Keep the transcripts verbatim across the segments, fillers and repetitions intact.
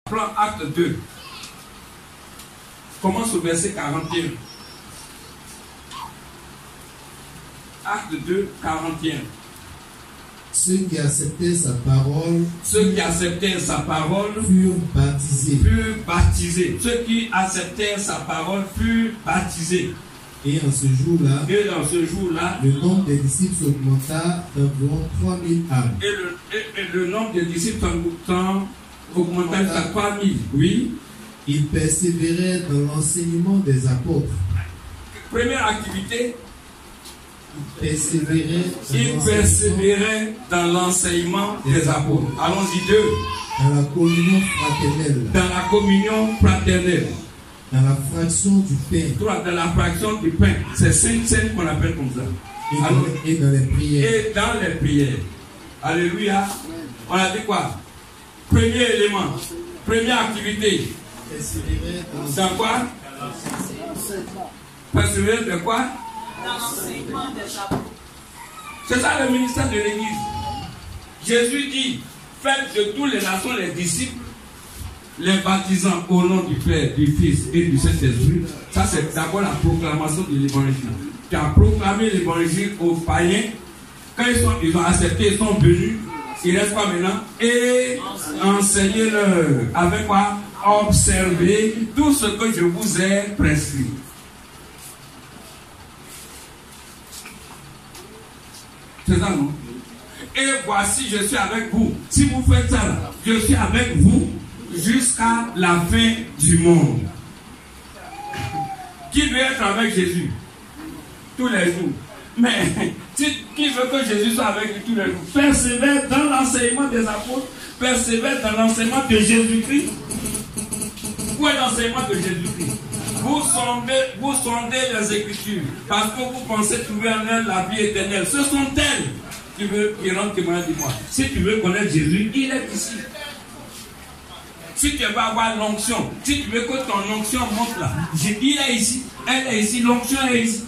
Plan acte deux. Commence au verset quarante et un. Acte deux, quarante et un. Ceux qui acceptaient sa parole, Ceux qui acceptaient sa parole furent baptisés. furent baptisés. Ceux qui acceptaient sa parole furent baptisés. Et en ce jour-là, Et dans ce jour-là, le nombre des disciples s'augmenta d'environ trois mille âmes. et le, et, et le nombre de disciples augmenta augmenta jusqu'à trois mille. Oui. Ils persévéraient dans l'enseignement des apôtres. Première activité, Ils persévéraient dans ils l'enseignement, persévéraient dans l'enseignement des apôtres. Allons-y, deux. dans la communion fraternelle, Dans la communion fraternelle. dans la fraction du pain Trois, dans la fraction du pain. C'est cinq scènes qu'on appelle comme ça. et dans, Alors, et dans les prières. et dans les prières. Alléluia. On a dit quoi? Premier élément. Première activité. Persévéraient dans Dans quoi? Persévérer de quoi? Dans l'enseignement des apôtres. C'est ça le ministère de l'Église. Jésus dit, faites de toutes les nations les disciples, les baptisant au nom du Père, du Fils et du Saint-Esprit. Ça, c'est d'abord la proclamation de l'Évangile. Tu as proclamé l'Évangile aux païens. Quand ils, sont, ils ont accepté, ils sont venus. Il reste quoi maintenant? Et enseignez-leur. Avec quoi? Observez tout ce que je vous ai prescrit. C'est ça, non? Et voici, je suis avec vous. Si vous faites ça, là, je suis avec vous jusqu'à la fin du monde. Qui veut être avec Jésus? Tous les jours. Mais qui veut que Jésus soit avec lui tous les jours? Persévère dans l'enseignement des apôtres. Persévère dans l'enseignement de Jésus-Christ. Où est l'enseignement de Jésus-Christ? Vous sondez, vous sondez les Écritures parce que vous pensez trouver en elles la vie éternelle. Ce sont elles qui, veut, qui rendent témoignage de moi. Si tu veux connaître Jésus, il est ici. Si tu veux avoir l'onction, si tu veux que ton onction monte là, il est ici, elle est ici, l'onction est ici.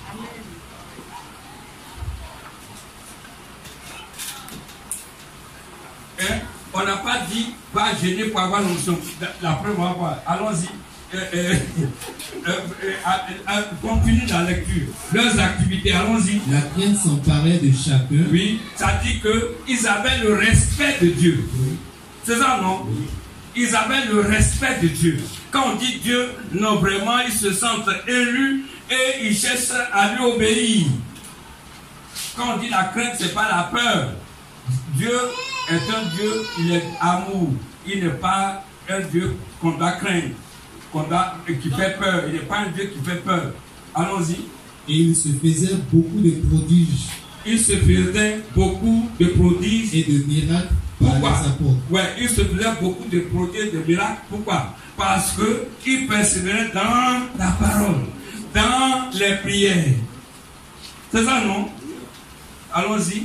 Hein? On n'a pas dit va gêner pour avoir l'onction. La, la preuve, on va voir. Allons-y. Euh, euh, euh, euh, euh, continue la lecture. Leurs activités, allons-y. La crainte s'emparait de chacun. Oui, ça dit qu'ils avaient le respect de Dieu. Oui. C'est ça, non? Oui. Ils avaient le respect de Dieu. Quand on dit Dieu, non, vraiment, ils se sentent élus et ils cherchent à lui obéir. Quand on dit la crainte, c'est pas la peur. Dieu est un Dieu, il est amour. Il n'est pas un Dieu qu'on doit craindre, qu'on doit, qui fait peur. Il n'est pas un Dieu qui fait peur. Allons-y. Et il se faisait beaucoup de prodiges Il se faisait beaucoup de prodiges et de miracles par Pourquoi? les apôtres. Ouais, il se faisait beaucoup de prodiges, de miracles. Pourquoi? Parce que il persévérait dans la parole, dans les prières. C'est ça, non? Allons-y.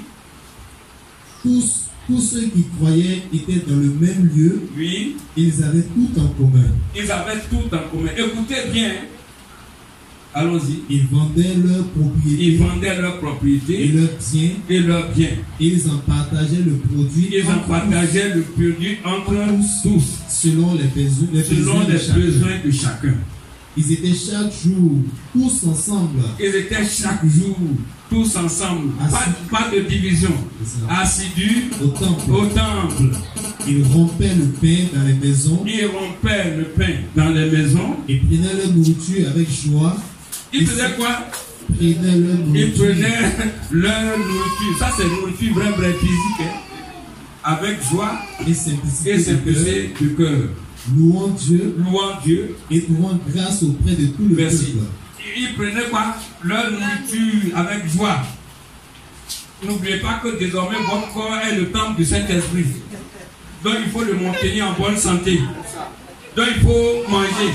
Tous, tous ceux qui croyaient étaient dans le même lieu. Oui, Ils avaient tout en commun. ils avaient tout en commun. Écoutez bien. Allons-y. Ils vendaient leurs propriétés Ils vendaient leurs et propriétés leurs biens. et leurs biens. Ils en partageaient le produit Ils en entre partageaient le produit entre tous, tous, selon les besoins, les selon besoins de les chacun. besoins de chacun. Ils étaient chaque jour tous ensemble. Ils étaient chaque jour, tous ensemble, pas, pas de division, assidus Au temple, au temple. ils rompaient le pain dans les maisons Ils rompaient le pain dans les maisons. et prenaient leur nourriture avec joie. Ils faisaient quoi? Prenaient leur Ils nourriture prenaient leur nourriture. Ça, c'est nourriture vraie, vraie physique. Hein? Avec joie et simplicité, et de cœur, simplicité du cœur. louant Dieu Louant Dieu. et trouvant grâce auprès de tout le Merci. peuple. Ils prenaient quoi? Leur nourriture avec joie. N'oubliez pas que désormais votre corps est le temple du Saint-Esprit. Donc il faut le maintenir en bonne santé. Donc il faut manger.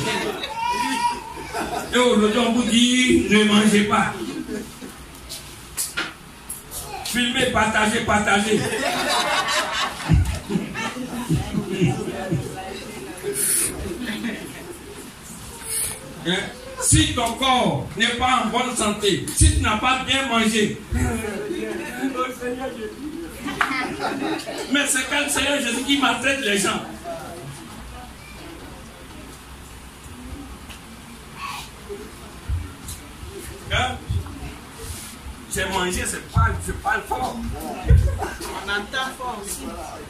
Et aujourd'hui on vous dit ne mangez pas. Filmez, partagez, partagez. Hein? Si ton corps n'est pas en bonne santé, si tu n'as pas bien mangé, mais c'est quand le Seigneur Jésus qui maltraite les gens. J'ai mangé, c'est pas, je parle fort. On entend fort aussi.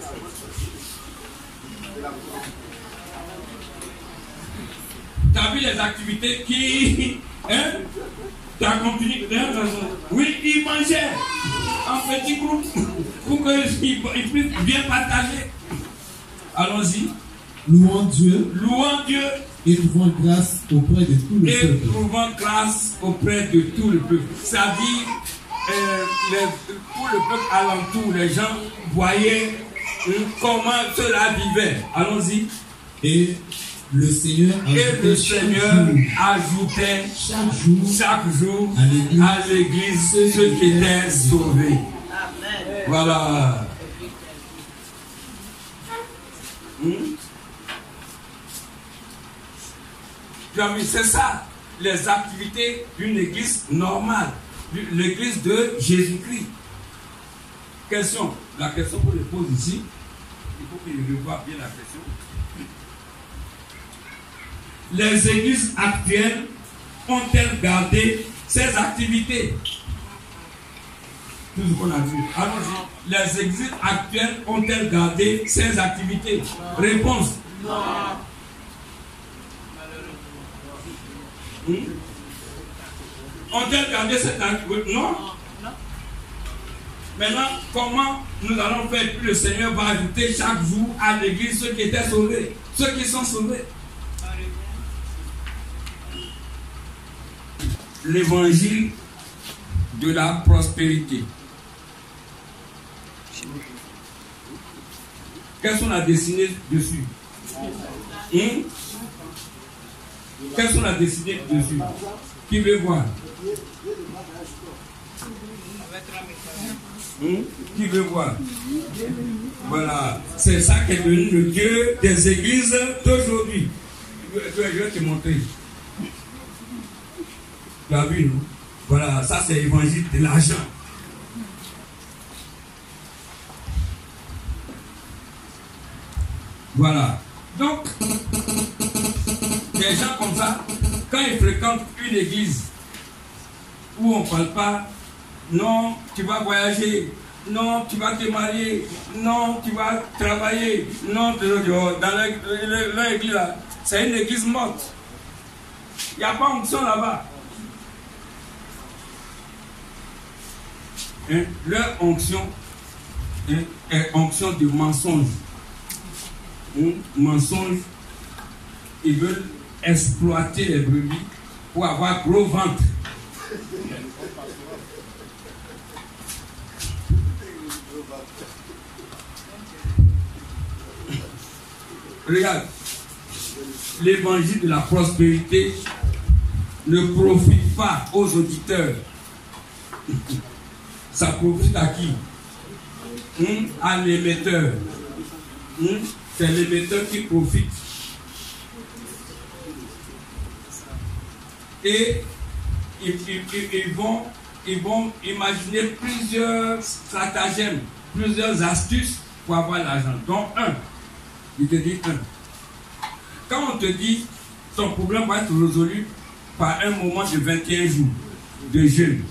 Tu as vu les activités qui... Hein? Tu as continué. Oui, ils mangeaient en petit groupe pour qu'ils puissent bien partager. Allons-y. Louons Dieu. Louons Dieu. Et trouvons grâce auprès de tout le Et peuple. trouvons grâce auprès de tout le peuple. C'est-à-dire, euh, les, tout le peuple alentour, les gens voyaient euh, comment cela vivait. Allons-y. Et le Seigneur Et le ajoutait Seigneur chaque jour, ajoutait chaque jour chaque jour à l'église, à l'église ceux qui étaient sauvés. Amen. Voilà. Hmm? Tu as vu, c'est ça, les activités d'une église normale, l'église de Jésus-Christ. Question, la question qu'on le pose ici, il faut qu'il revoie bien la question. Les églises actuelles ont-elles gardé ces activités? Tout ce qu'on a vu. Allons-y. Les églises actuelles ont-elles gardé ces activités? Réponse. Non. Hmm? Ont-elles gardé cette activité? Non. Maintenant, comment nous allons faire? Puis le Seigneur va ajouter chaque jour à l'église ceux qui étaient sauvés, ceux qui sont sauvés. L'évangile de la prospérité. Qu'est-ce qu'on a dessiné dessus? Hum? Qu'est-ce qu'on a dessiné dessus? Qui veut voir? Hum? Qui veut voir? Voilà. C'est ça qui est devenu le Dieu des églises d'aujourd'hui. Je vais te montrer. Tu as vu, non? Voilà, ça c'est l'évangile de l'argent. Voilà. Donc, des gens comme ça, quand ils fréquentent une église où on ne parle pas, non, tu vas voyager, non, tu vas te marier, non, tu vas travailler, non, dans l'église là, c'est une église morte. Il n'y a pas onction là-bas. Hein? Leur onction hein, est onction de mensonge. Hein? Mensonge, ils veulent exploiter les brebis pour avoir gros ventre. Regarde, l'évangile de la prospérité ne profite pas aux auditeurs. Ça profite à qui? Hum? À l'émetteur. Hum? C'est l'émetteur qui profite. Et ils, ils, ils, ils, vont, ils vont imaginer plusieurs stratagèmes, plusieurs astuces pour avoir l'argent. Donc, un, il te dit un. Quand on te dit ton problème va être résolu par un moment de vingt et un jours de jeûne,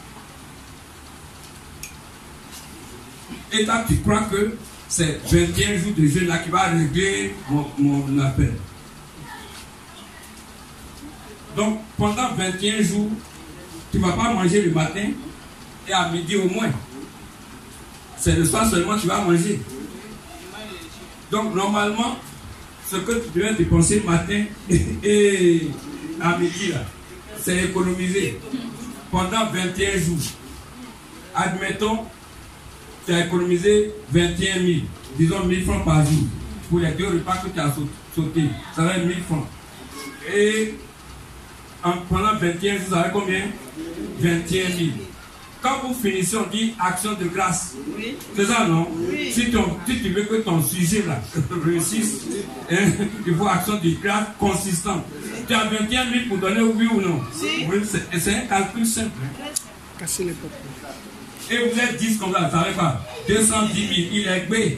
et toi tu crois que c'est vingt et un jours de jeûne là qui va régler mon, mon appel. Donc pendant vingt et un jours, tu ne vas pas manger le matin et à midi au moins. C'est le soir seulement que tu vas manger. Donc normalement, ce que tu devais dépenser le matin et à midi là, c'est économisé pendant vingt et un jours. Admettons, tu as économisé vingt et un mille, disons mille francs par jour, pour les deux repas que tu as sauté, ça va être mille francs. Et en, pendant vingt et un jours, ça va être combien? vingt et un mille. Quand vous finissez, on dit action de grâce. Oui. C'est ça, non? Oui. Si, ton, si tu veux que ton sujet là réussisse, hein, il faut action de grâce consistante. Tu as vingt et un mille pour donner oui ou non? Si. Oui, c'est un calcul simple. Casser les portes. Et vous êtes dix comme ça, ça savez pas? deux cent dix mille, il est bé.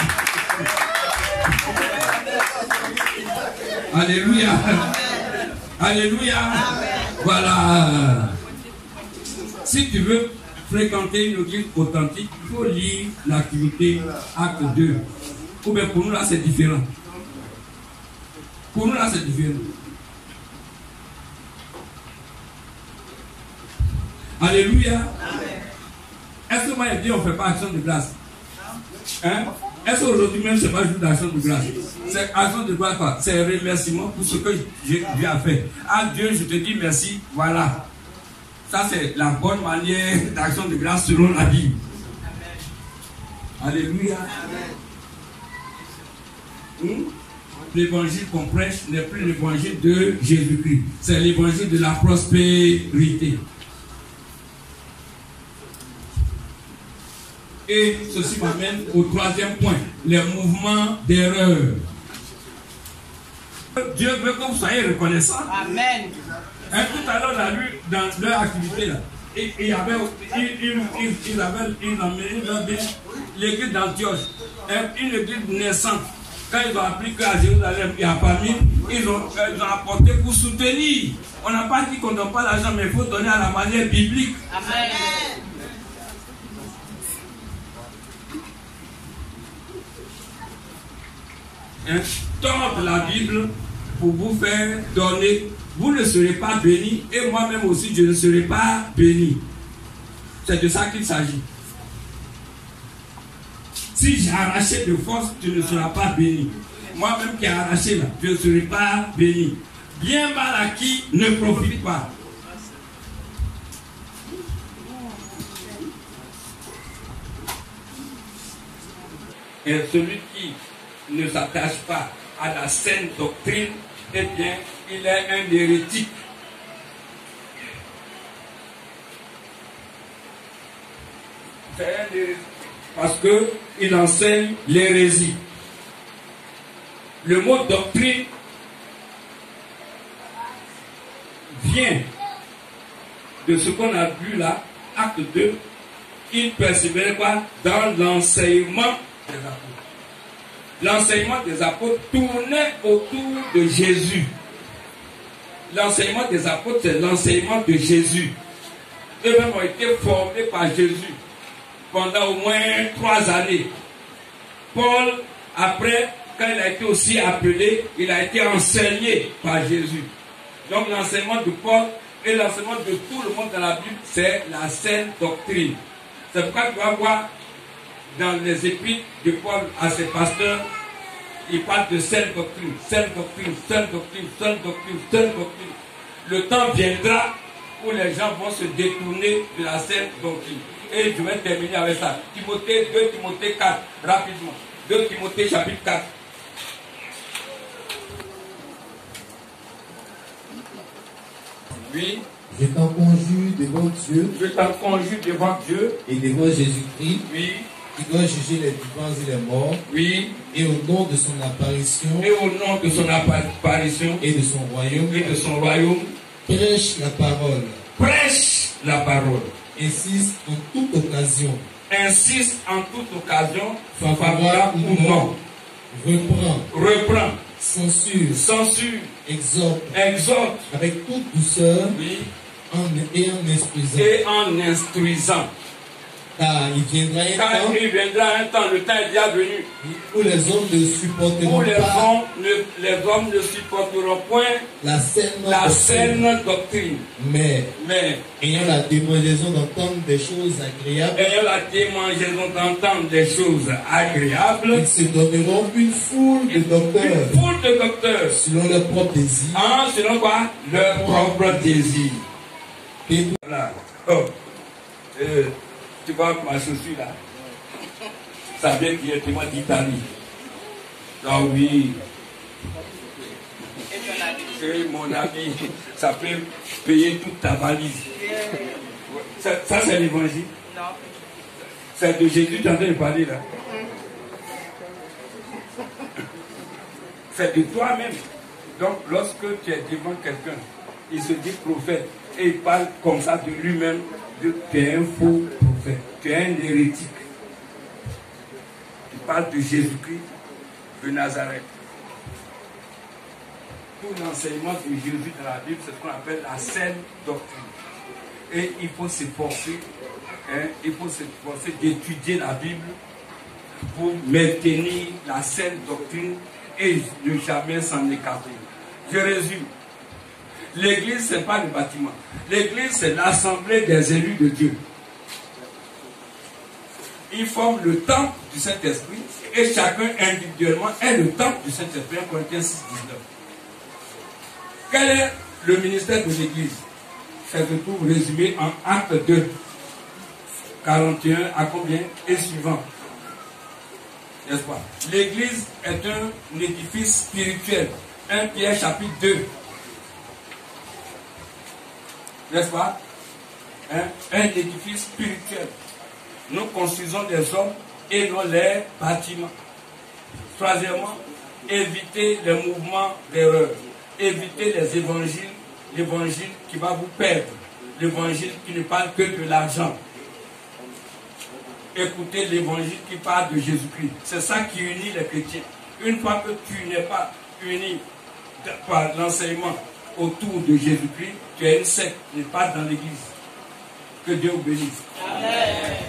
Alléluia. Alléluia. Amen. Voilà. Si tu veux fréquenter une église authentique, il faut lire l'activité acte deux. Ou bien pour nous là c'est différent. Pour nous là c'est différent. Alléluia. Est-ce que moi je dis on ne fait pas action de grâce? Hein? Est-ce qu'aujourd'hui même c'est pas jour d'action de grâce? C'est action de grâce quoi? C'est un remerciement pour ce que Dieu a fait. À Dieu je te dis merci. Voilà. Ça c'est la bonne manière d'action de grâce selon la Bible. Alléluia. Hmm? L'évangile qu'on prêche n'est plus l'évangile de Jésus-Christ. C'est l'évangile de la prospérité. Et ceci m'amène au troisième point, les mouvements d'erreur. Dieu veut que vous soyez reconnaissants. Amen. Hein, tout à l'heure, on a lu dans leur activité là. Et il y avait, il, il, il, il avait, il avait l'église d'Antioche, une église naissante. Quand ils ont appris qu'à Jérusalem, il n'y a pas mis, ils ont, ils ont apporté pour soutenir. On n'a pas dit qu'on ne donne pas l'argent, mais il faut donner à la manière biblique. Amen. Hein, tordre la Bible pour vous faire donner, vous ne serez pas béni et moi-même aussi je ne serai pas béni. C'est de ça qu'il s'agit. Si j'ai arraché de force, tu ne seras pas béni. Moi-même qui ai arraché là, je ne serai pas béni. Bien mal acquis ne profite pas. Et celui qui ne s'attache pas à la saine doctrine, eh bien, il est un hérétique. C'est un hérétique. Parce qu'il enseigne l'hérésie. Le mot doctrine vient de ce qu'on a vu là, acte deux, il persévérait quoi? Dans l'enseignement des apôtres. L'enseignement des apôtres tournait autour de Jésus. L'enseignement des apôtres, c'est l'enseignement de Jésus. Eux-mêmes ont été formés par Jésus pendant au moins trois années. Paul, après, quand il a été aussi appelé, il a été enseigné par Jésus. Donc l'enseignement de Paul et l'enseignement de tout le monde dans la Bible, c'est la saine doctrine. C'est pourquoi tu vas voir dans les épîtres de Paul à ses pasteurs, il parle de saine doctrine, saine doctrine, saine doctrine, saine doctrine, saine doctrine. Le temps viendra où les gens vont se détourner de la saine doctrine. Et je vais terminer avec ça. Timothée, deux Timothée quatre, rapidement. deux Timothée chapitre quatre. Oui. Je t'en conjure devant Dieu. Je t'en conjure devant Dieu. Et devant Jésus-Christ. Oui. Qui doit juger les vivants et les morts. Oui. Et au nom de son apparition. Et au nom de son apparition. Et de son royaume. Et de son royaume. Prêche la parole. Prêche la parole. Insiste en toute occasion. Insiste en toute occasion. Favorable ou non. Reprend. Reprend. Censure. Censure. Exhorte. Exhorte. Avec toute douceur. Oui. En, et en instruisant. Et en instruisant. Car il viendra un Car temps. il viendra un temps, le temps est déjà venu. Où les hommes ne supporteront Où les pas. hommes ne, les hommes ne supporteront point La saine la doctrine. saine doctrine. Mais. Mais. Ayant la démangeaison d'entendre des choses agréables. Ayant la démangeaison d'entendre des choses agréables. Ils se donneront une foule de docteurs. Une foule de docteurs. Selon leur propre désir. Ah, selon quoi? Leur propre désir. Et voilà. Oh. Euh, tu vois ma chaussure là? Ça vient directement d'Italie. Ah oui. Et mon ami, ça peut payer toute ta valise. Ça, ça c'est l'évangile. Non. C'est de Jésus que tu es en train de parler là. C'est de toi-même. Donc lorsque tu es devant quelqu'un, il se dit prophète et il parle comme ça de lui-même, de tu es un faux prophète, tu es un hérétique. Il parle de Jésus-Christ de Nazareth. tout l'enseignement de Jésus dans la Bible, c'est ce qu'on appelle la saine doctrine. Et il faut s'efforcer, hein, il faut s'efforcer d'étudier la Bible pour maintenir la saine doctrine et ne jamais s'en écarter. Je résume. L'église, ce n'est pas le bâtiment. L'église, c'est l'assemblée des élus de Dieu. Ils forment le temple du Saint-Esprit et chacun individuellement est le temple du Saint-Esprit. un Corinthiens six, dix-neuf. Quel est le ministère de l'église? Ça se trouve résumé en Acte deux, quarante et un à combien et suivant. N'est-ce pas? L'église est un édifice spirituel. un Pierre chapitre deux. N'est-ce pas? Un, un édifice spirituel. Nous construisons des hommes et non les bâtiments. Troisièmement, évitez les mouvements d'erreur. Évitez les évangiles, l'évangile qui va vous perdre. L'évangile qui ne parle que de l'argent. Écoutez l'évangile qui parle de Jésus-Christ. C'est ça qui unit les chrétiens. Une fois que tu n'es pas uni par l'enseignement autour de Jésus-Christ, tu es une secte, tu n'es pas dans l'église. Que Dieu vous bénisse. Amen.